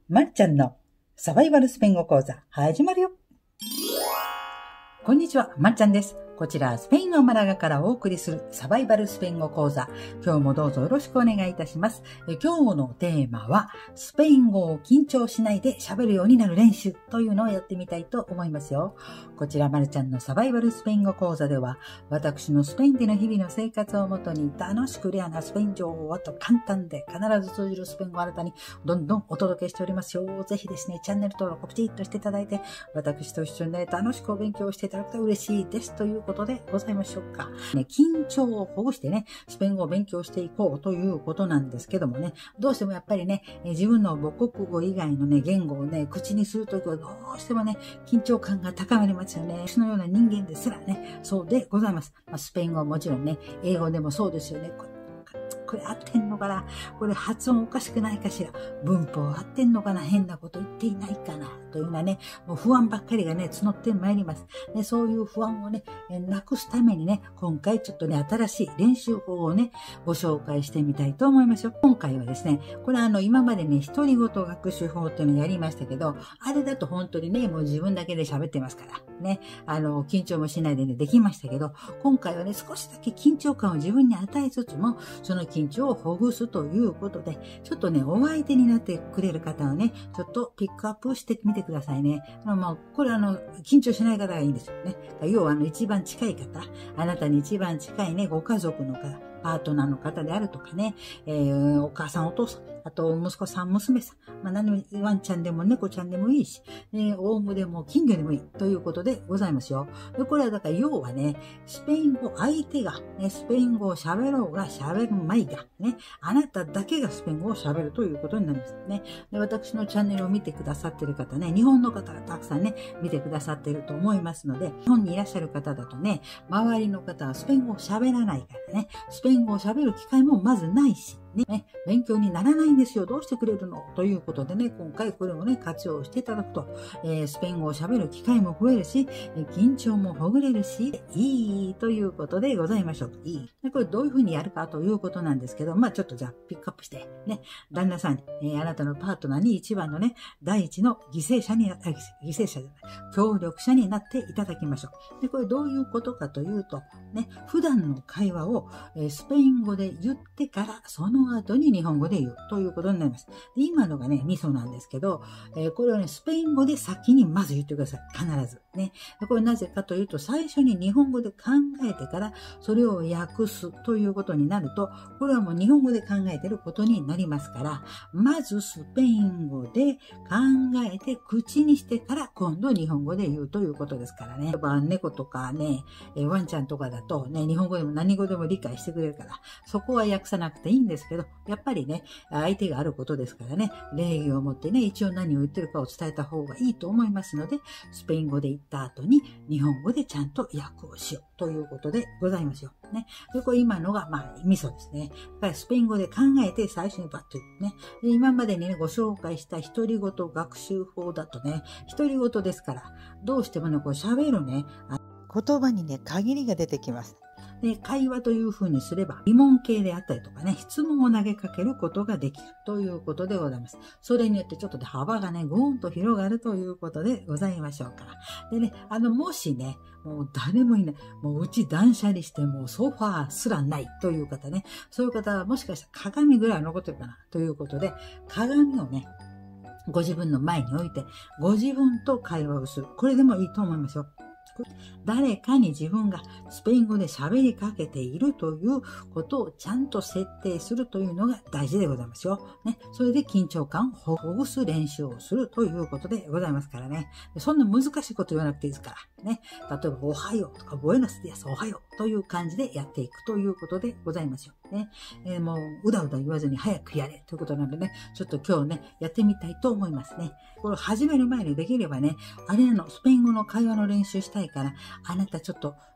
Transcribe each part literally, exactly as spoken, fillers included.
まるちゃんのサバイバルスペイン語講座始まるよ。こんにちは、まるちゃんです。こちらスペインのマラガからお送りするサバイバルスペイン語講座。今日もどうぞよろしくお願いいたします。え今日のテーマはスペイン語を緊張しないで喋るようになる練習というのをやってみたいと思いますよ。こちらまるちゃんのサバイバルスペイン語講座では、私のスペインでの日々の生活をもとに楽しくレアなスペイン情報をと簡単で必ず通じるスペイン語を新たにどんどんお届けしておりますよ。ぜひですね、チャンネル登録をピチッとしていただいて、私と一緒にね、楽しくお勉強していただくと嬉しいですということでございましょうか。ね、緊張をほぐしてね、スペイン語を勉強していこうということなんですけどもね、どうしてもやっぱりね、自分の母国語以外のね、言語をね、口にするときはどうしてもね、緊張感が高まりますよね。私のような人間ですらね、そうでございます。まあ、スペイン語はもちろんね、英語でもそうですよね。これこれ合ってんのかな、これ発音おかしくないかしら、文法合ってんのかな、変なこと言っていないかなというようなね、もう不安ばっかりがね募ってまいります。でそういう不安をねなくすためにね、今回ちょっとね新しい練習法をねご紹介してみたいと思いますよ。今回はですね、これあの今までね独り言学習法っていうのをやりましたけど、あれだと本当にねもう自分だけで喋ってますからね、あの緊張もしないでねできましたけど、今回はね少しだけ緊張感を自分に与えつつも、その緊張をほぐすということで、ちょっとねお相手になってくれる方をねちょっとピックアップしてみてくださいね。あの、まあ、これあの緊張しない方がいいんですよね。要はあの一番近い方、あなたに一番近いねご家族の方、パートナーの方であるとかね、えー、お母さんお父さん、あと息子さん娘さん、まあ、何もワンちゃんでも猫ちゃんでもいいし、ね、オウムでも金魚でもいいということでございますよ。でこれはだから要はね、スペイン語相手が、ね、スペイン語を喋ろうが喋るまいが、ね、あなただけがスペイン語を喋るということになりますね。で私のチャンネルを見てくださっている方ね、日本の方がたくさんね見てくださっていると思いますので、日本にいらっしゃる方だとね、周りの方はスペイン語を喋らないからね、スペイン語を喋る機会もまずないし、ね、勉強にならないんですよ。どうしてくれるのということでね、今回これをね、活用していただくと、えー、スペイン語を喋る機会も増えるし、緊張もほぐれるし、いいということでございましょう。いい。でこれどういうふうにやるかということなんですけど、まあちょっとじゃあピックアップして、ね、旦那さんに、えー、あなたのパートナーに一番のね、第一の犠牲者にな、犠牲者じゃない、協力者になっていただきましょう。でこれどういうことかというと、ね、普段の会話を、えー、スペイン語で言ってから、その後に日本語で言うということになります。で今のがね、ミソなんですけど、えー、これをね、スペイン語で先にまず言ってください。必ず。ね。でこれなぜかというと、最初に日本語で考えてから、それを訳すということになると、これはもう日本語で考えていることになりますから、まずスペイン語で考えて口にしてから、今度日本語で言うということですからね。例えば猫とかね、ワンちゃんとかだとね、日本語でも何語でも理解してくれるから、そこは訳さなくていいんですけど、やっぱりね、相手があることですからね、礼儀を持ってね、一応何を言ってるかを伝えた方がいいと思いますので、スペイン語で言った後に日本語でちゃんと訳をしようということでございますよ。ね。で、これ今のが、まあ、ミソですね。だからスペイン語で考えて最初にバッと言うね。で今までにね、ご紹介した独り言学習法だとね、独り言ですから、どうしてもね、こう喋るね、言葉にね、限りが出てきます。で会話という風にすれば、疑問形であったりとかね、質問を投げかけることができるということでございます。それによってちょっとで幅がね、ゴーンと広がるということでございましょうか。でね、あの、もしね、もう誰もいない、もううち断捨離してもうソファーすらないという方ね、そういう方はもしかしたら鏡ぐらい残ってるかなということで、鏡をね、ご自分の前に置いて、ご自分と会話をする。これでもいいと思いますよ。誰かに自分がスペイン語で喋りかけているということをちゃんと設定するというのが大事でございますよ。ね。それで緊張感をほぐす練習をするということでございますからね。そんな難しいこと言わなくていいですから。ね。例えば、おはようとか、ボエナスディアス、おはようという感じでやっていくということでございますよ。ね。えー、もう、うだうだ言わずに早くやれということなんでね、ちょっと今日ね、やってみたいと思いますね。これを始める前にできればね、あれのスペイン語の会話の練習したいから、あなたちょっと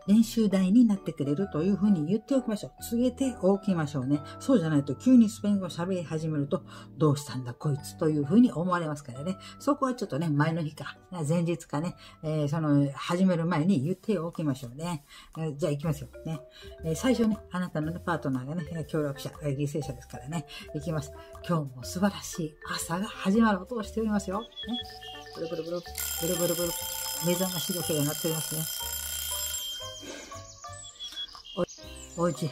練習台になってくれるというふうに言っておきましょう。告げておきましょうね。そうじゃないと急にスペイン語を喋り始めると、どうしたんだこいつというふうに思われますからね。そこはちょっとね、前の日か、前日かね、えー、その、始める前に言っておきましょうね。えー、じゃあ行きますよ。ね。えー、最初ね、あなたの、ね、パートナーがね、協力者、犠牲者ですからね。行きます。今日も素晴らしい朝が始まろうとしておりますよ。ね。ブルブルブル、ブルブルブル、目覚まし時計が鳴っておりますね。Oye,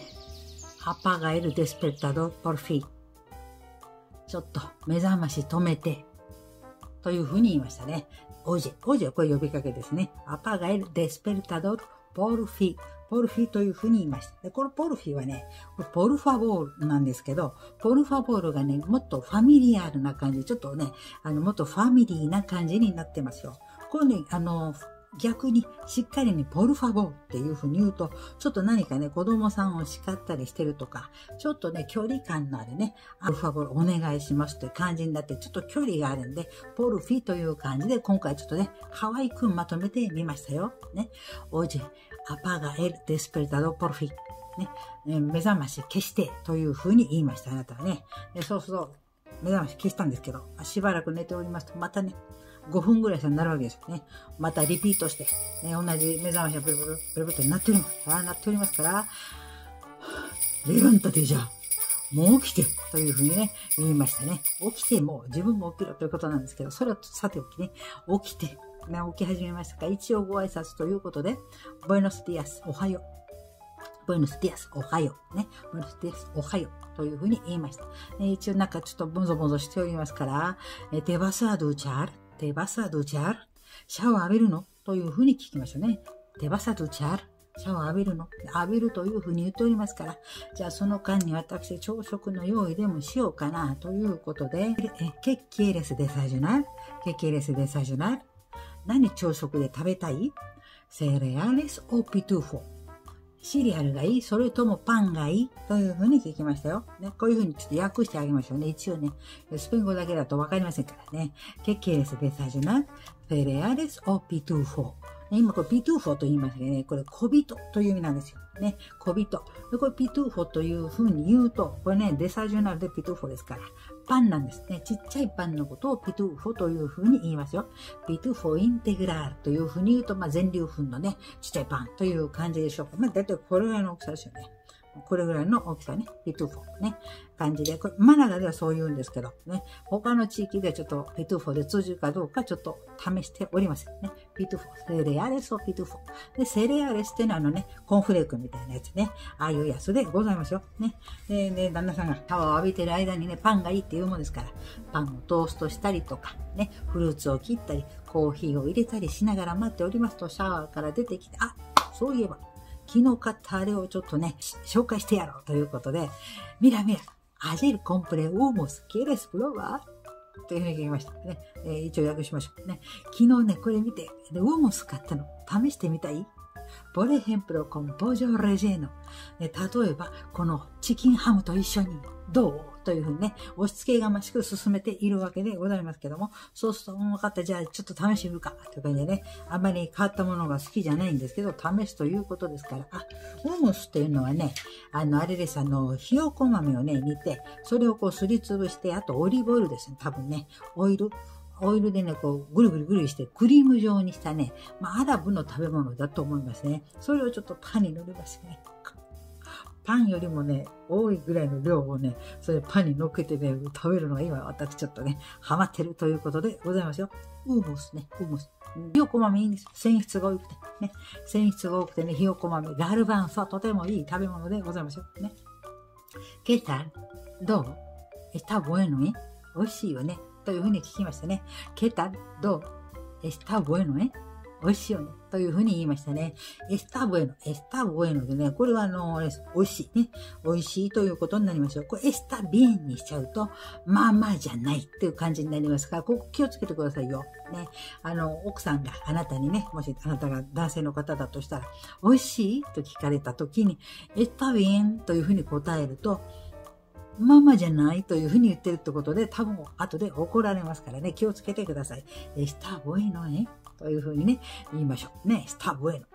apaga el despertador por fin. ちょっと目覚まし止めて。というふうに言いましたね。Oye, oye はこれ呼びかけですね。apaga el despertador por fin. ポルフィというふうに言いました。で、このポルフィはね、ポルファボールなんですけど、ポルファボールがね、もっとファミリアルな感じ、ちょっとね、あの、もっとファミリーな感じになってますよ。これね、あの、逆にしっかりにポルファボーっていうふうに言うと、ちょっと何かね、子供さんを叱ったりしてるとか、ちょっとね、距離感のあるね、ポルファボールお願いしますという感じになって、ちょっと距離があるんで、ポルフィという感じで、今回ちょっとね、可愛くまとめてみましたよ。ね。Oye, apaga el despertador por fin. ね。目覚まし消してというふうに言いました、あなたはね。そうそう、目覚まし消したんですけど、しばらく寝ておりますと、またね、ごふんぐらいしたらなるわけですよね。またリピートして、ね、同じ目覚ましがブルブル、ブルブルとなっております。あなっておりますから、レバンタでじゃあ、もう起きてというふうにね、言いましたね。起きても自分も起きろということなんですけど、それはさておきね、起きて、ね、起き始めましたか。一応ご挨拶ということで、Buenos días、おはよう。Buenos días、おはよう。ね。Buenos días、おはよう。というふうに言いました。ね、一応なんかちょっとボゾボゾしておりますから、Te vas a duchar?Te vas a duchar? シャワー浴びるのというふうに聞きましたね。Te vas a duchar? シャワー浴びるの浴びるというふうに言っておりますから、じゃあその間に私朝食の用意でもしようかなということで、¿Qué quieres desayunar? ¿Qué quieres desayunar? 何朝食で食べたい ?Cereales o pitufo? シリアルがいいそれともパンがいいというふうに聞きましたよ。ね、こういうふうにちょっと訳してあげましょうね。一応ね、スペイン語だけだとわかりませんからね。¿Qué quieres desayunar? Cereales o pitufo? 今これピトゥーフォと言いますけどね、これ小人という意味なんですよ。ね、小人。で、これピトゥーフォという風に言うと、これね、デサジュナルでピトゥーフォですから、パンなんですね。ちっちゃいパンのことをピトゥーフォという風に言いますよ。ピトゥーフォインテグラールという風に言うと、まあ、全粒粉のね、ちっちゃいパンという感じでしょうか。まあ、だいたいこれぐらいの大きさですよね。これぐらいの大きさね、ピトゥーフォね、感じで、これマナガではそう言うんですけど、ね、他の地域でちょっとピトゥーフォで通じるかどうかちょっと試しておりますね。ピトゥーフォ、セレアレスをピトゥーフォ。で、セレアレスっていうのはあのね、コーンフレークみたいなやつね、ああいうやつでございますよ。ね。で、ね、旦那さんがシャワーを浴びてる間にね、パンがいいっていうもんですから、パンをトーストしたりとか、ね、フルーツを切ったり、コーヒーを入れたりしながら待っておりますと、シャワーから出てきて、あ、そういえば、昨日買ったあれをちょっとね、紹介してやろうということで、ミラミラ、ayer compré humos, ¿quieres probar? というふうに聞きましたね。えー、一応訳しましょうね。昨日ね、これ見て、で、ウーモス買ったの。試してみたい Por ejemplo, con pollo relleno. 例えば、このチキンハムと一緒に、どうというふうにね、押し付けがましく進めているわけでございますけども、そうすると、分かった、じゃあちょっと試してみるか、という感じでね、あんまり変わったものが好きじゃないんですけど、試すということですから、あ、ウーモスっていうのはね、あの、あれです、あの、ひよこ豆をね、煮て、それをこうすりつぶして、あとオリーブオイルですね、多分ね、オイル、オイルでね、こう、ぐるぐるぐるして、クリーム状にしたね、まあ、アラブの食べ物だと思いますね。それをちょっとパンに塗りましてね。パンよりもね、多いぐらいの量をね、それパンに乗っけてね、食べるのが今、私ちょっとね、ハマってるということでございますよ。ウーモスね、ウーモス。ひよこ豆いいんですよ。繊維質が多くて。ね。繊維質が多くてね、ひよこ豆。ガルバンソはとてもいい食べ物でございますよ。ね。¿Qué tal? どう ¿Está bueno, eh? 美味しいよね。というふうに聞きましたね。¿Qué tal? どう ¿Está bueno, eh?美味しいよね。というふうに言いましたね。está bueno, está bueno でね、これはあの、美味しいね。美味しいということになりますよ。これ está bien にしちゃうと、まあまあじゃないっていう感じになりますから、ここ気をつけてくださいよ。ね。あの、奥さんがあなたにね、もしあなたが男性の方だとしたら、美味しいと聞かれたときに、está bien というふうに答えると、ママじゃないというふうに言ってるってことで、多分後で怒られますからね、気をつけてください。está bueno ね。というふうにね、言いましょう。ね、está bueno ね。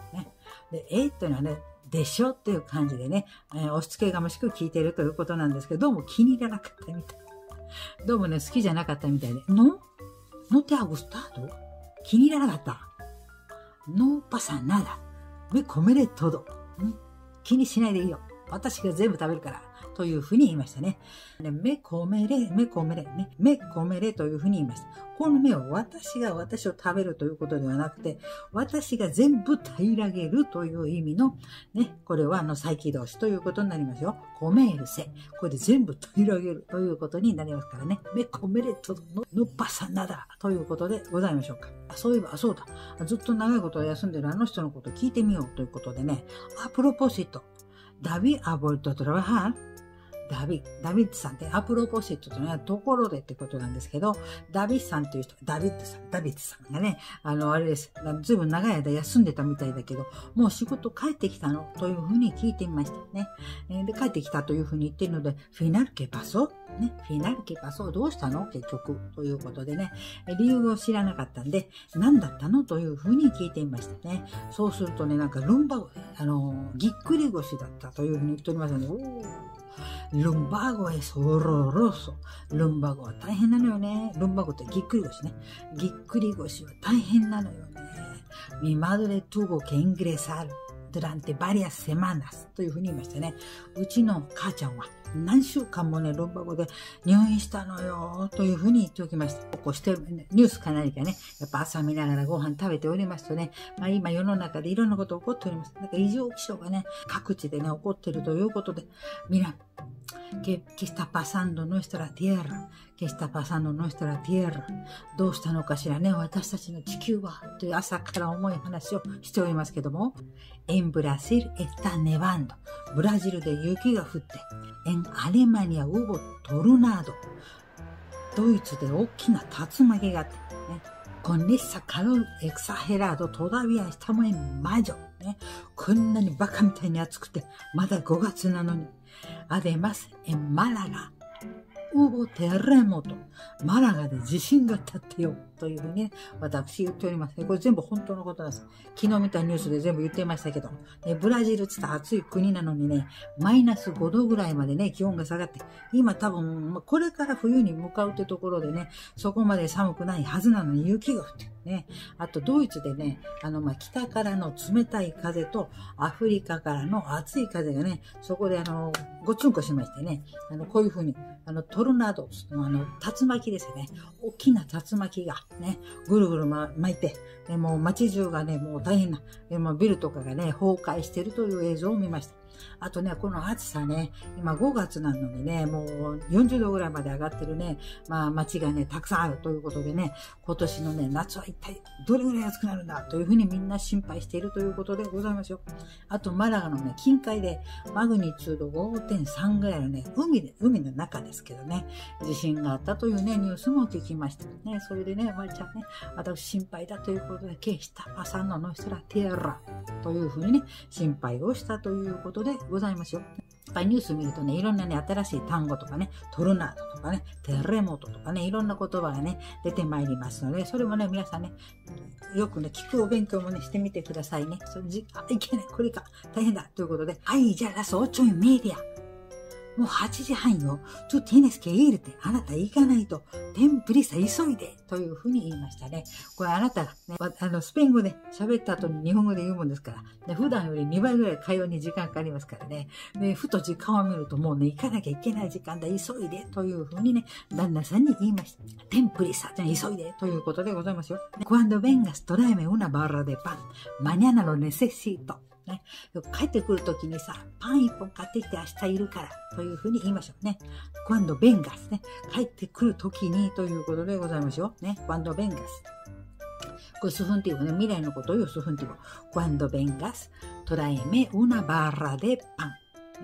で、えっていうのはね、でしょっていう感じでね、えー、押し付けがましく聞いてるということなんですけど、どうも気に入らなかったみたい。どうもね、好きじゃなかったみたいで、ののてあぐスタート気に入らなかった。No pasa nada. Me comeré todo. 気にしないでいいよ。私が全部食べるから。というふうに言いましたね。めこめれ、めこめれ、ね。めこめれというふうに言いました。この目を私が私を食べるということではなくて、私が全部平らげるという意味の、ね、これはあの再起動詞ということになりますよ。こめるせ。これで全部平らげるということになりますからね。めこめれとの、のパサナダということでございましょうか。そういえば、そうだ。ずっと長いこと休んでるあの人のことを聞いてみようということでね。あ、プロポシット。David ha vuelto a trabajar。ダビ、ダビッドさんってアプロポシットというのはところでってことなんですけど、ダビッドさんっていう人、ダビッドさん、ダビッドさんがね、あの、あれです。ずいぶん長い間休んでたみたいだけど、もう仕事帰ってきたのというふうに聞いてみましたね。で、帰ってきたというふうに言ってるので、フィナルケパソね、フィナルケパソどうしたの結局ということでね、理由を知らなかったんで、何だったのというふうに聞いてみましたね。そうするとね、なんかルンバゴ、あの、ぎっくり腰だったというふうに言っておりますので、おールンバゴes horroroso。ルンバゴは大変なのよね。ルンバゴってぎっくり腰ね。ぎっくり腰は大変なのよね。Mi madre tuvo que ingresar durante varias semanas というふうに言いましたね。うちの母ちゃんは何週間もね、ルンバゴで入院したのよというふうに言っておきました。こうしてニュースか何かね、やっぱ朝見ながらご飯食べておりますとね、まあ今世の中でいろんなこと起こっております。なんか異常気象がね、各地でね、起こっているということで、mira, ¿Qué, ¿Qué está pasando nuestra tierra? ¿Qué está pasando nuestra tierra? どうしたのかしらね、私たちの地球はという朝から重い話をしておりますけども、En Brasil está nevando. ブラジルで雪が降って、En Alemania hubo tornado. ドイツで大きな竜巻があって、ね、Con esa calor exagerado todavía estamos en mayo. ね、こんなにバカみたいに暑くて、まだごがつなのに。Además, en Málaga hubo terremoto。マラガで地震が立ってよ。というふうにね、私言っておりますね。これ全部本当のことなんです。昨日見たニュースで全部言ってましたけど、ね、ブラジルって言ったら暑い国なのにね、マイナスごどぐらいまでね、気温が下がって、今多分、これから冬に向かうってところでね、そこまで寒くないはずなのに雪が降ってる。ね、あとドイツでね、あのまあ北からの冷たい風とアフリカからの暑い風がね、そこであのごつんこしましてね、あのこういう風にあのトルナードのあの竜巻ですよね、大きな竜巻がねぐるぐる、ま、巻いて、でもう街中がねもう大変な、でもビルとかがね崩壊しているという映像を見ました。あとね、この暑さね、今ごがつなのにね、もうよんじゅうどぐらいまで上がってるね、まあ街がね、たくさんあるということでね、今年のね、夏は一体どれぐらい暑くなるんだというふうにみんな心配しているということでございますよ。あとマラガのね、近海でマグニチュード ごてんさん ぐらいのね、海で、海の中ですけどね、地震があったというね、ニュースも聞きました。ね、それでね、まりちゃんね、私心配だということで、que está pasando nuestra tierra というふうにね、心配をしたということでございますよ。やっぱりニュース見るとね、いろんなね、新しい単語とかね、トルナードとかね、テレモトとかね、いろんな言葉がね、出てまいりますので、それもね、皆さんね、よくね、聞くお勉強もね、してみてくださいね。それじあ、いけない、これか、大変だ、ということで、はい、じゃあラスオチョイメディア。もうはちじはんよ。tú tienes que irte。あなた行かないと。ten prisa、急いで。というふうに言いましたね。これあなたがね、あの、スペイン語で喋った後に日本語で言うもんですから、ね、普段よりにばいぐらい会話に時間かかりますからね。で、ふと時間を見るともうね、行かなきゃいけない時間だ。急いで。というふうにね、旦那さんに言いました。ten prisa、急いで。ということでございますよ。Cuando vengas, tráeme una barra de pan. Mañana lo necesito。ね、帰ってくるときにさ、パン一本買ってきて明日いるからというふうに言いましょうね。cuando vengas ね、帰ってくるときにということでございますよ。ね、cuando vengas。これスフンティブね、未来のことを言うスフンティブ。cuando vengas, tráeme una barra de pan。ね、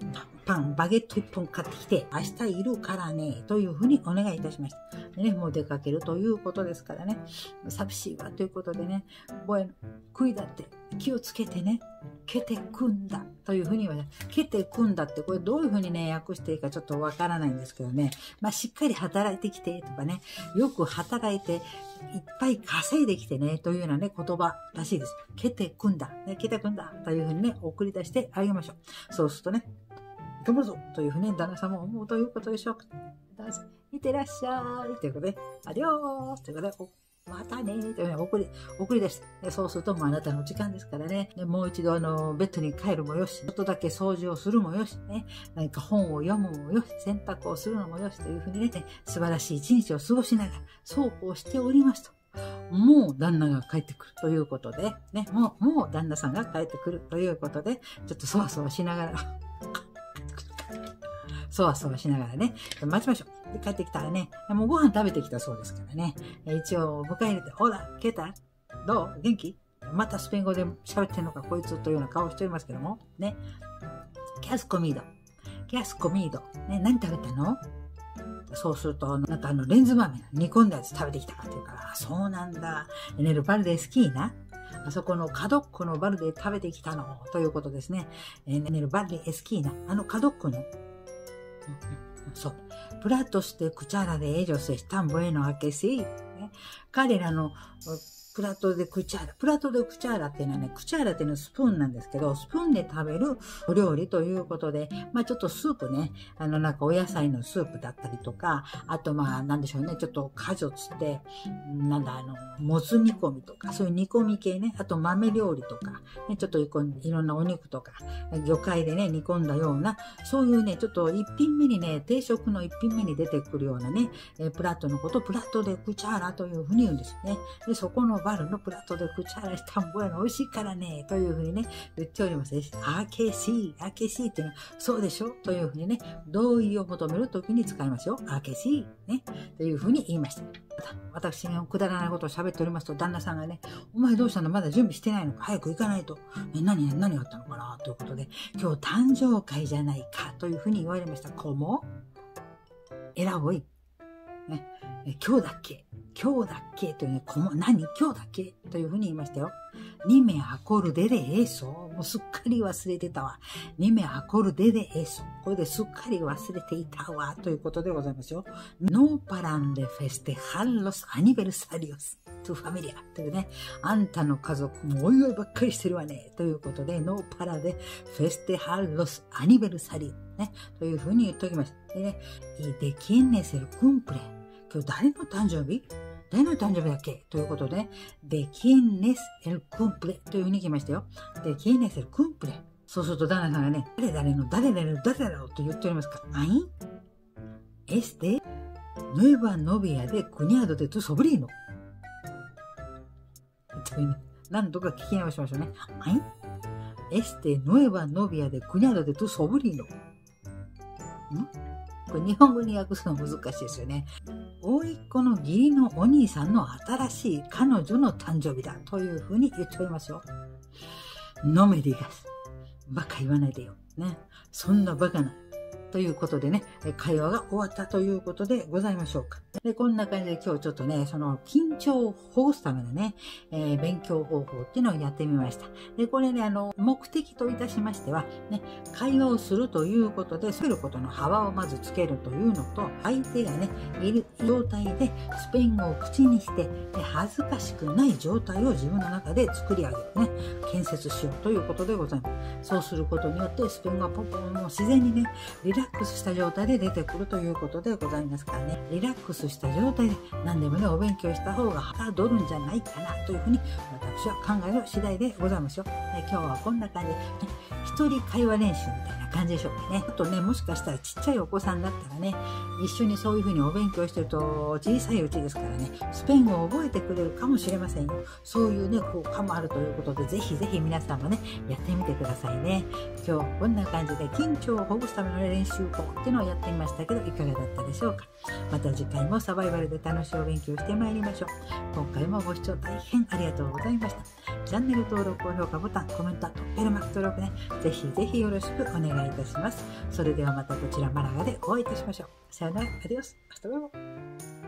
パン、バゲットいっぽん買ってきて、明日いるからね、というふうにお願いいたしました。でね、もう出かけるということですからね、寂しいわということでね、ぼえの、悔いだって気をつけてね、けてくんだというふうに言われた。けてくんだって、これどういうふうにね、訳していいかちょっとわからないんですけどね、まあしっかり働いてきてとかね、よく働いて、いっぱい稼いできてね、というようなね、言葉らしいです。けてくんだ、ね、けてくんだというふうにね、送り出してあげましょう。そうするとね、頑張るぞというふうに旦那さんも思うということでしょうか。いってらっしゃいということで、アディオースということで、またねーというふうに送り、送り出して、そうするともうあなたの時間ですからね、でもう一度あの、ベッドに帰るもよし、ちょっとだけ掃除をするもよし、ね、何か本を読むもよし、洗濯をするのもよしというふうにね、素晴らしい一日を過ごしながら、そうこうしておりますと。もう旦那が帰ってくるということで、ね、もう、もう旦那さんが帰ってくるということで、ちょっとそわそわしながら、そわそわしながらね、待ちましょう。で、帰ってきたらね、もうご飯食べてきたそうですからね、一応迎え入れて、ほら、ケータどう元気またスペイン語で喋ってんのか、こいつというような顔しておりますけども、ね。キャスコミード。キャスコミード。ね、何食べたのそうすると、なんかあの、レンズ豆、煮込んだやつ食べてきたって言うから、あ、そうなんだ。エネルバルデスキーな。あそこの角っこのバルデ食べてきたの、ということですね。エネルバルデエスキーナ。あの角っこの、そう。プラトスでクチャラでellos están bueno a que sí。彼らのプラトでクチャーラ。プラトでクチャーラっていうのはね、クチャーラっていうのはスプーンなんですけど、スプーンで食べるお料理ということで、まあちょっとスープね、あのなんかお野菜のスープだったりとか、あとまあなんでしょうね、ちょっと果樹つって、なんだあの、もつ煮込みとか、そういう煮込み系ね、あと豆料理とか、ね、ちょっといろんなお肉とか、魚介でね、煮込んだような、そういうね、ちょっと一品目にね、定食の一品目に出てくるようなね、えプラトのことをプラトでクチャーラというふうに言うんですよね。で、そこのバルのプラトでクチャーラしたんぼやの美味しいからね、というふうにね、言っております。あけし、あけしっていうのは、そうでしょというふうにね、同意を求めるときに使いますよ。あけし、ね、というふうに言いました。私がくだらないことを喋っておりますと、旦那さんがね、お前どうしたのまだ準備してないのか早く行かないと。え、何、何があったのかなということで、今日誕生会じゃないかというふうに言われました。こうもえらおい。ね、え今日だっけ今日だっけというね、こも何今日だっけというふうに言いましたよ。にめアコルデレエソ。もうすっかり忘れてたわ。にめアコルデレエソ。これですっかり忘れていたわ。ということでございますよ。No paran de festejar los aniversarios tu familia。というね、あんたの家族もおいおいばっかりしてるわね。ということで、No para de festejar los aniversarios。ね。というふうに言っておきました。でね、y de quién es el cumple。今日誰の誕生日誰の誕生日だっけということで、de quién es el cumple というふうに来ましたよ。de quién es el cumple。そうすると旦那さんがね、誰々の誰々の誰だろうと言っておりますから、あいん es de nueva novia de cuñado de tu sobrino。というね、何度か聞き直しましょうね。あいん es de nueva novia de cuñado de tu sobrino。んこれ日本語に訳すの難しいですよね。甥っ子の義理のお兄さんの新しい彼女の誕生日だというふうに言っておりますよ。No me digas。バカ言わないでよ。ね。そんなバカな。ということでね、会話が終わったということでございましょうか。で、こんな感じで今日ちょっとね、その緊張をほぐすためのね、えー、勉強方法っていうのをやってみました。で、これね、あの、目的といたしましては、ね、会話をするということで、することの幅をまずつけるというのと、相手がね、いる状態でスペイン語を口にして、で恥ずかしくない状態を自分の中で作り上げるね、建設しようということでございます。そうすることによって、スペイン語がポンポンも自然にね、リラックスした状態で出てくるということでございますからね。リラックスした状態で何でもね、お勉強した方がはかどるんじゃないかなというふうに私は考える次第でございますよ。え今日はこんな感じで、ね、一人会話練習みたいな感じでしょうかね。あとね、もしかしたらちっちゃいお子さんだったらね、一緒にそういうふうにお勉強してると小さいうちですからね、スペイン語を覚えてくれるかもしれませんよ。そういうね、効果もあるということで、ぜひぜひ皆さんもね、やってみてくださいね。今日こんな感じで緊張をほぐすための練習法っていうのをやってみましたけど、いかがだったでしょうか。また次回もサバイバルで楽しいお勉強してまいりましょう。今回もご視聴大変ありがとうございました。チャンネル登録、高評価ボタン、コメント、ベルマーク登録ね、 ぜひぜひよろしくお願いいたします。それではまたこちらマラガでお会いいたしましょう。さよなら、アディオス、アスタルゴ。